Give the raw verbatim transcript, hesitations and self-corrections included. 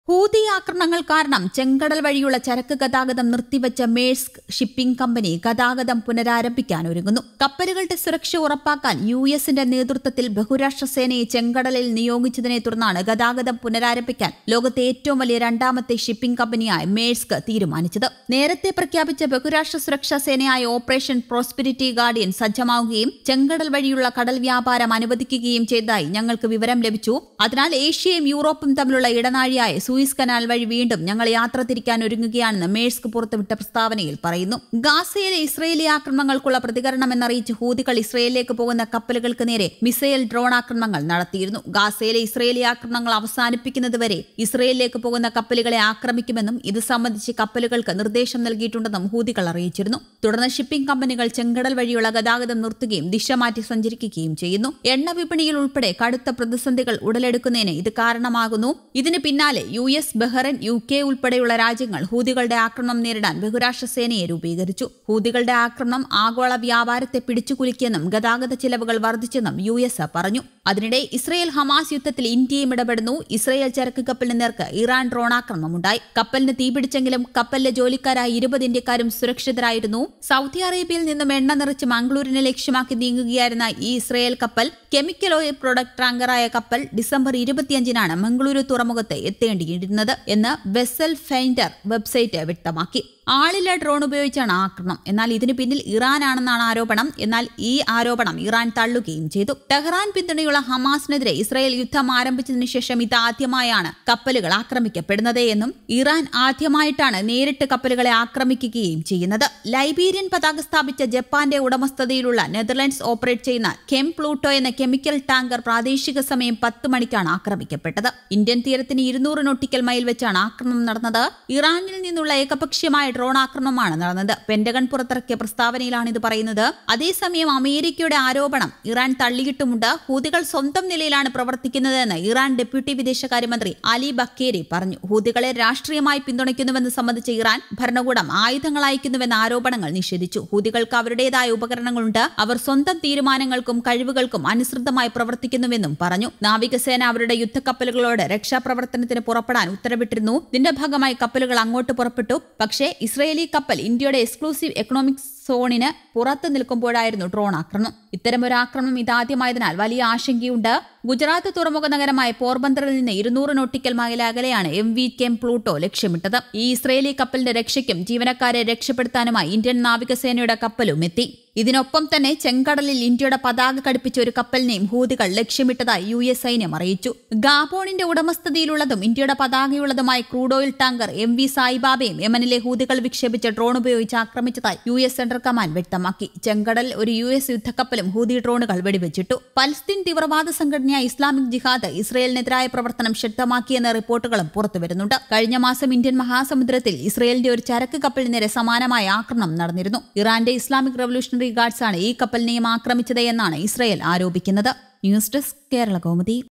Houthi ആക്രമണങ്ങൾ കാരണം ചെങ്കടൽ വഴിയുള്ള ചരക്ക് ഗതാഗതം നിർത്തിവച്ച മേഴ്സ്ക് ഷിപ്പിംഗ് കമ്പനി ഗതാഗതം പുനരാരംഭിക്കാൻ ഒരുങ്ങുന്നു. കപ്പലുകളുടെ സുരക്ഷ ഉറപ്പാക്കാൻ യു എസിന്റെ നേതൃത്വത്തിൽ ബഹുരാഷ്ട്ര സേനയെ ചെങ്കടലിൽ നിയോഗിച്ചതിനെ തുടർന്നാണ് ഗതാഗതം പുനരാരംഭിക്കാൻ ലോകത്തെ ഏറ്റവും വലിയ രണ്ടാമത്തെ ഷിപ്പിംഗ് കമ്പനിയായ മേഴ്സ്ക് തീരുമാനിച്ചത്. നേരത്തെ പ്രഖ്യാപിച്ച ബഹുരാഷ്ട്ര സുരക്ഷാ സേനയായ ഓപ്പറേഷൻ പ്രോസ്പെരിറ്റി ഗാർഡിയൻ സജ്ജമാവുകയും ചെങ്കടൽ വഴിയുള്ള കടൽ വ്യാപാരം അനുവദിക്കുകയും ചെയ്തതായി ഞങ്ങൾക്ക് വിവരം ലഭിച്ചു. അതിനാൽ ഏഷ്യയും യൂറോപ്പും തമ്മിലുള്ള ഇടനാഴിയായ സൂയിസ് കനാൽ വഴി വീണ്ടും ഞങ്ങൾ യാത്ര തിരിക്കാൻ ഒരുങ്ങുകയാണെന്ന് മേഴ്സ്ക് പുറത്തുവിട്ട പ്രസ്താവനയിൽ പറയുന്നു. ഗാസയിലെ ഇസ്രയേലി ആക്രമണങ്ങൾക്കുള്ള പ്രതികരണമെന്നറിയിച്ച് ഹൂതികൾ ഇസ്രയേലിലേക്ക് പോകുന്ന കപ്പലുകൾക്ക് നേരെ മിസൈൽ ഡ്രോൺ ആക്രമണങ്ങൾ നടത്തിയിരുന്നു. ഗാസയിലെ ഇസ്രയേലി ആക്രമണങ്ങൾ അവസാനിപ്പിക്കുന്നതുവരെ ഇസ്രയേലിലേക്ക് പോകുന്ന കപ്പലുകളെ ആക്രമിക്കുമെന്നും ഇത് സംബന്ധിച്ച് കപ്പലുകൾക്ക് നിർദ്ദേശം നൽകിയിട്ടുണ്ടെന്നും ഹൂതികൾ അറിയിച്ചിരുന്നു. തുടർന്ന് ഷിപ്പിംഗ് കമ്പനികൾ ചെങ്കടൽ വഴിയുള്ള ഗതാഗതം നിർത്തുകയും ദിശ മാറ്റി സഞ്ചരിക്കുകയും ചെയ്യുന്നു. എണ്ണ വിപണിയിൽ ഉൾപ്പെടെ കടുത്ത പ്രതിസന്ധികൾ ഉടലെടുക്കുന്നതിന് ഇത് കാരണമാകുന്നു. ഇതിന് പിന്നാലെ U S, Bahrain, U K ഉൾപ്പെടെയുള്ള രാജ്യങ്ങൾ ഹൂതികളുടെ ആക്രമണം നേരിടാൻ ബഹുരാഷ്ട്ര സേനയെ രൂപീകരിച്ചു. ഹൂതികളുടെ ആക്രമണം ആഗോള വ്യാപാരത്തെ പിടിച്ചുകുലുക്കിയെന്നും ഗതാഗത ചിലവുകൾ വർദ്ധിച്ചെന്നും യു എസ് പറഞ്ഞു. അതിനിടെ ഇസ്രയേൽ ഹമാസ് യുദ്ധത്തിൽ ഇന്ത്യയും ഇടപെടുന്നു. ഇസ്രയേൽ ചരക്ക് കപ്പലിന് നേർക്ക് ഇറാൻ ഡ്രോൺ ആക്രമണമുണ്ടായി. കപ്പലിന് തീപിടിച്ചെങ്കിലും കപ്പലിലെ ജോലിക്കാരായ ഇരുപത് ഇന്ത്യക്കാരും സുരക്ഷിതരായിരുന്നു. സൗദി അറേബ്യയിൽ നിന്നും എണ്ണ നിറച്ച് മംഗളൂരിനെ ലക്ഷ്യമാക്കി നീങ്ങുകയായിരുന്ന ഈ ഇസ്രയേൽ കപ്പൽ കെമിക്കൽ ഓയിൽ പ്രൊഡക്ട് ടാങ്കറായ കപ്പൽ ഡിസംബർ ഇരുപത്തിയഞ്ചിനാണ് മംഗളൂരു തുറമുഖത്ത് എത്തേണ്ടിയിരുന്നത് എന്ന് വെസൽ ഫൈൻഡർ വെബ്സൈറ്റ് വ്യക്തമാക്കി. ആളില്ല ഡ്രോൺ ഉപയോഗിച്ചാണ് ആക്രമണം. എന്നാൽ ഇതിന് പിന്നിൽ ഇറാനാണെന്നാണ് ആരോപണം. എന്നാൽ ഈ ആരോപണം ഇറാൻ തള്ളുകയും ചെയ്തു. ടെഹ്റാൻ പിന്തുണയുള്ള ഹമാസിനെതിരെ ഇസ്രായേൽ യുദ്ധം ആരംഭിച്ചതിനു ശേഷം ഇതാദ്യമായാണ് കപ്പലുകൾ ആക്രമിക്കപ്പെടുന്നത് എന്നും ഇറാൻ ആദ്യമായിട്ടാണ് നേരിട്ട് കപ്പലുകളെ ആക്രമിക്കുകയും ചെയ്യുന്നത്. ലൈബീരിയൻ പതാക സ്ഥാപിച്ച ജപ്പാന്റെ ഉടമസ്ഥതയിലുള്ള നെതർലൻഡ്സ് ഓപ്പറേറ്റ് ചെയ്യുന്ന കെം പ്ലൂട്ടോ എന്ന കെമിക്കൽ ടാങ്കർ പ്രാദേശിക സമയം പത്ത് മണിക്കാണ് ആക്രമിക്കപ്പെട്ടത്. ഇന്ത്യൻ തീരത്തിന് ഇരുന്നൂറ് നോട്ടിക്കൽ മൈൽ വെച്ചാണ് ആക്രമണം നടന്നത്. ഇറാനിൽ നിന്നുള്ള ഏകപക്ഷീയമായ ഡ്രോൺ ആക്രമണമാണ് നടന്നത്. പെന്റഗൺ പുറത്തിറക്കിയ പ്രസ്താവനയിലാണ് ഇത് പറയുന്നത്. അതേസമയം അമേരിക്കയുടെ ആരോപണം ഇറാൻ തള്ളിയിട്ടുമുണ്ട്. ഹൂതികൾ സ്വന്തം നിലയിലാണ് പ്രവർത്തിക്കുന്നതെന്ന് ഇറാൻ ഡെപ്യൂട്ടി വിദേശകാര്യമന്ത്രി അലി ബക്കേരി പറഞ്ഞു. ഹൂതികളെ രാഷ്ട്രീയമായി പിന്തുണയ്ക്കുന്നുവെന്ന് സംബന്ധിച്ച ഇറാൻ ഭരണകൂടം ആയുധങ്ങൾ അയക്കുന്നുവെന്ന ആരോപണങ്ങൾ നിഷേധിച്ചു. ഹൂതികൾക്ക് അവരുടേതായ ഉപകരണങ്ങളുണ്ട്. അവർ സ്വന്തം തീരുമാനങ്ങൾക്കും കഴിവുകൾക്കും അനുസൃതമായി പ്രവർത്തിക്കുന്നുവെന്നും പറഞ്ഞു. നാവികസേന അവരുടെ യുദ്ധക്കപ്പലുകളോട് രക്ഷാപ്രവർത്തനത്തിന് പുറപ്പെടാൻ ഉത്തരവിട്ടിരുന്നു. ഇതിന്റെ ഭാഗമായി കപ്പലുകൾ അങ്ങോട്ട് പുറപ്പെട്ടു. പക്ഷേ ഇസ്രയേലി കപ്പൽ ഇന്ത്യയുടെ എക്സ്ക്ലൂസീവ് എക്കണോമിക് സോണിന് പുറത്തു നിൽക്കുമ്പോഴായിരുന്നു ഡ്രോൺ ആക്രമണം. ഇത്തരമൊരു ആക്രമണം ഇതാദ്യമായതിനാൽ വലിയ ആശങ്കയുണ്ട്. ഗുജറാത്ത് തുറമുഖ നഗരമായ പോർബന്തറിൽ നിന്ന് ഇരുന്നൂറ് നോട്ടിക്കൽ മൈൽ അകലെയാണ് എം വി കെം പ്ലൂട്ടോ ലക്ഷ്യമിട്ടത്. ഈ ഇസ്രയേലി കപ്പലിന്റെ രക്ഷയ്ക്കും ജീവനക്കാരെ രക്ഷപ്പെടുത്താനുമായി ഇന്ത്യൻ നാവികസേനയുടെ കപ്പലും എത്തി. ഇതിനൊപ്പം തന്നെ ചെങ്കടലിൽ ഇന്ത്യയുടെ പതാക ഘടിപ്പിച്ച ഒരു കപ്പലിനെയും ഹൂതികൾ ലക്ഷ്യമിട്ടതായി യു എസ് സൈന്യം അറിയിച്ചു. ഗാബോണിന്റെ ഉടമസ്ഥതയിലുള്ളതും ഇന്ത്യയുടെ പതാകയുള്ളതുമായ crude oil tanker M V സായിബാബയും യമനിലെ ഹൂതികൾ വിക്ഷേപിച്ച ഡ്രോൺ ഉപയോഗിച്ച് ആക്രമിച്ചതായി യു എസ് സെൻട്രൽ കമാൻഡ് വ്യക്തമാക്കി. ചെങ്കടൽ ഒരു യു എസ് യുദ്ധക്കപ്പലും ഹൂതി ഡ്രോണുകൾ വെടിവെച്ചിട്ടു. പലസ്തീൻ തീവ്രവാദ സംഘടനയായ ഇസ്ലാമിക് ജിഹാദ് ഇസ്രയേലിനെതിരായ പ്രവർത്തനം ശക്തമാക്കിയെന്ന റിപ്പോർട്ടുകളും പുറത്തുവരുന്നുണ്ട്. കഴിഞ്ഞ മാസം ഇന്ത്യൻ മഹാസമുദ്രത്തിൽ ഇസ്രയേലിന്റെ ഒരു ചരക്ക് കപ്പലിന് നേരെ സമാനമായ ആക്രമണം നടന്നിരുന്നു. ഇറാന്റെ ഇസ്ലാമിക് റവല്യൂഷണറി ഗാർഡ്സാണ് ഈ കപ്പലിനെയും ആക്രമിച്ചത് എന്നാണ് ഇസ്രയേൽ ആരോപിക്കുന്നത്. News desk Kerala Kaumudi.